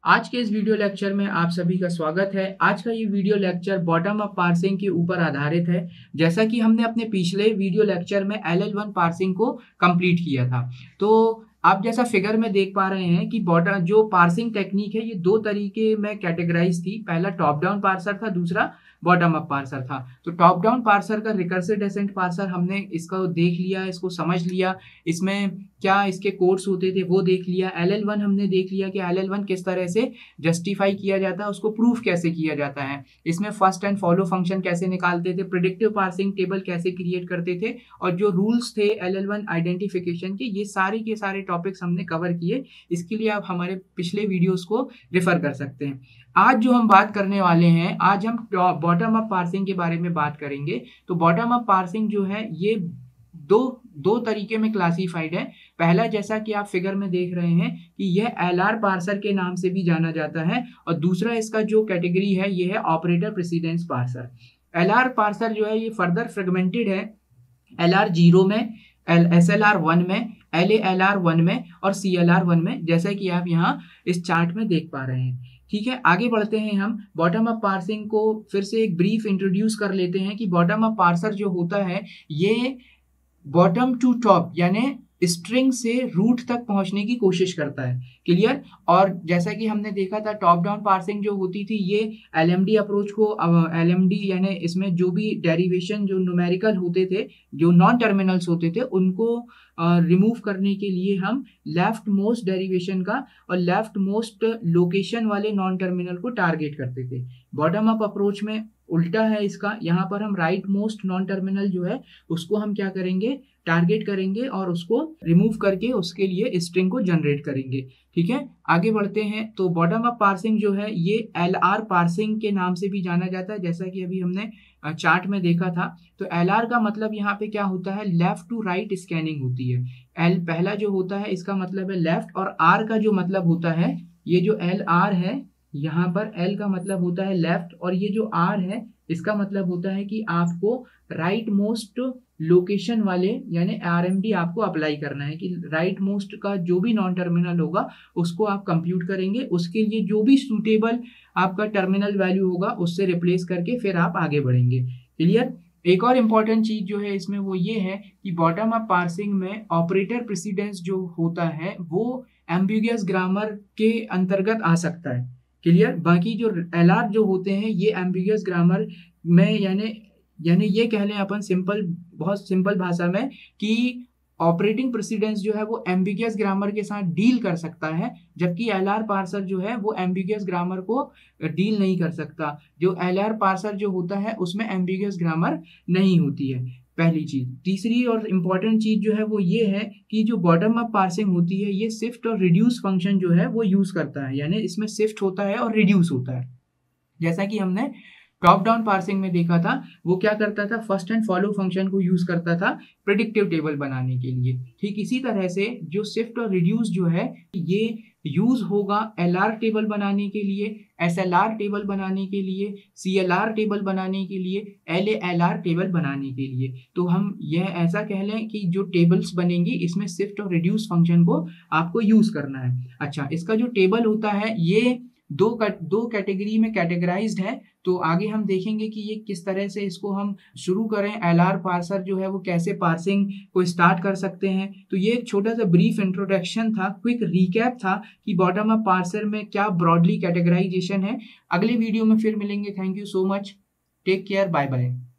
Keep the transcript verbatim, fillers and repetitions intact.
आज के इस वीडियो लेक्चर में आप सभी का स्वागत है। आज का ये video lecture bottom up parsing के ऊपर आधारित है। जैसा कि हमने अपने पिछले वीडियो लेक्चर में एल एल वन पार्सिंग को कंप्लीट किया था, तो आप जैसा फिगर में देख पा रहे हैं कि बॉटम जो पार्सिंग टेक्निक है ये दो तरीके में कैटेगराइज थी। पहला टॉप डाउन पार्सर था, दूसरा बॉटम अप पार्सर था। तो टॉप डाउन पार्सर का रिकर्सिव डेसेंट पार्सर हमने इसको देख लिया, इसको समझ लिया, इसमें क्या इसके कोड्स होते थे वो देख लिया। एल एल वन हमने देख लिया कि एल एल वन किस तरह से जस्टिफाई किया जाता है, उसको प्रूफ कैसे किया जाता है, इसमें फर्स्ट एंड फॉलो फंक्शन कैसे निकालते थे, प्रिडिक्टिव पार्सिंग टेबल कैसे क्रिएट करते थे, और जो रूल्स थे एल एल वन आइडेंटिफिकेशन के, ये सारे के सारे टॉपिक्स हमने कवर किए। इसके लिए आप हमारे पिछले वीडियोस को रेफर कर सकते हैं। आज जो हम बात करने वाले हैं, आज हम बॉटम अप पार्सिंग के बारे में बात करेंगे। तो बॉटम अप पार्सिंग जो है ये दो दो तरीके में क्लासिफाइड है। पहला, जैसा कि आप फिगर में देख रहे हैं कि यह एल आर पार्सर के नाम से भी जाना जाता है, और दूसरा इसका जो कैटेगरी है ये है operator precedence parser. L R parser जो है ये फर्दर फ्रेगमेंटेड है एल आर जीरो में, एस एल आर वन में, L A L R one में और सी एल आर वन में, जैसा कि आप यहाँ इस चार्ट में देख पा रहे हैं। ठीक है, आगे बढ़ते हैं। हम बॉटम अप पार्सिंग को फिर से एक ब्रीफ इंट्रोड्यूस कर लेते हैं कि बॉटम अप पार्सर जो होता है ये बॉटम टू टॉप यानी स्ट्रिंग से रूट तक पहुंचने की कोशिश करता है। क्लियर? और जैसा कि हमने देखा था टॉप डाउन पार्सिंग जो होती थी ये एल एम डी अप्रोच को, एल एम डी यानी इसमें जो भी डेरिवेशन जो न्यूमेरिकल होते थे, जो नॉन टर्मिनल्स होते थे, उनको रिमूव uh, करने के लिए हम लेफ्ट मोस्ट डेरिवेशन का और लेफ्ट मोस्ट लोकेशन वाले नॉन टर्मिनल को टारगेट करते थे। बॉटम अप अप्रोच में उल्टा है इसका, यहाँ पर हम राइट मोस्ट नॉन टर्मिनल जो है उसको हम क्या करेंगे, टारगेट करेंगे और उसको रिमूव करके उसके लिए स्ट्रिंग को जनरेट करेंगे। ठीक है, आगे बढ़ते हैं। तो बॉटम अप पार्सिंग जो है ये एल आर पार्सिंग के नाम से भी जाना जाता है, जैसा कि अभी हमने चार्ट में देखा था। तो एल आर का मतलब यहाँ पे क्या होता है, लेफ्ट टू राइट स्कैनिंग होती है। एल पहला जो होता है इसका मतलब है लेफ्ट, और आर का जो मतलब होता है, ये जो एल आर है यहाँ पर एल का मतलब होता है लेफ्ट, और ये जो आर है इसका मतलब होता है कि आपको राइट मोस्ट लोकेशन वाले यानी आर एम डी आपको अप्लाई करना है, कि राइट मोस्ट का जो भी नॉन टर्मिनल होगा उसको आप कंप्यूट करेंगे, उसके लिए जो भी सूटेबल आपका टर्मिनल वैल्यू होगा उससे रिप्लेस करके फिर आप आगे बढ़ेंगे। क्लियर? एक और इम्पॉर्टेंट चीज जो है इसमें वो ये है कि बॉटम अप पार्सिंग में ऑपरेटर प्रेसिडेंस जो होता है वो एम्बिगुअस ग्रामर के अंतर्गत आ सकता है। क्लियर? बाकी जो एल आर जो होते हैं ये एम्बिगुअस ग्रामर में यानी यानी ये कह लें अपन सिंपल, बहुत सिंपल भाषा में, कि ऑपरेटिंग प्रेसिडेंस जो है वो एम्बिगुअस ग्रामर के साथ डील कर सकता है, जबकि एल आर पार्सर जो है वो एम्बिगुअस ग्रामर को डील नहीं कर सकता। जो एल आर पार्सर जो होता है उसमें एम्बिगुअस ग्रामर नहीं होती है, पहली चीज। तीसरी और इम्पॉर्टेंट चीज जो है वो ये है कि जो बॉटम अप पार्सिंग होती है ये शिफ्ट और रिड्यूस फंक्शन जो है वो यूज करता है, यानी इसमें शिफ्ट होता है और रिड्यूस होता है। जैसा कि हमने टॉप डाउन पार्सिंग में देखा था, वो क्या करता था, फर्स्ट एंड फॉलो फंक्शन को यूज करता था प्रिडिक्टिव टेबल बनाने के लिए। ठीक इसी तरह से जो शिफ्ट और रिड्यूस जो है ये यूज होगा एल आर टेबल बनाने के लिए, एस एल आर टेबल बनाने के लिए, सी एल आर टेबल बनाने के लिए, L A L R table बनाने के लिए। तो हम यह ऐसा कह लें कि जो टेबल्स बनेंगी इसमें शिफ्ट और रिड्यूस फंक्शन को आपको यूज करना है। अच्छा, इसका जो टेबल होता है ये दो दो कैटेगरी में कैटेगराइज्ड है। तो आगे हम देखेंगे कि ये किस तरह से इसको हम शुरू करें, एल आर पार्सर जो है वो कैसे पार्सिंग को स्टार्ट कर सकते हैं। तो ये एक छोटा सा ब्रीफ इंट्रोडक्शन था, क्विक रिकैप था कि बॉटम अप पार्सर में क्या ब्रॉडली कैटेगराइजेशन है। अगले वीडियो में फिर मिलेंगे। Thank you so much, take care, bye bye.